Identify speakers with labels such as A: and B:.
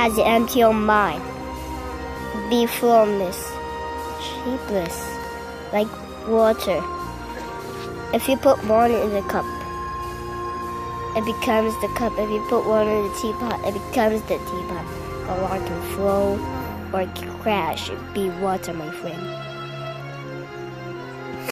A: has an empty mind. Be formless, shapeless, like water. If you put water in the cup, it becomes the cup. If you put water in the teapot, it becomes the teapot. The water can flow or crash. Be water, my friend.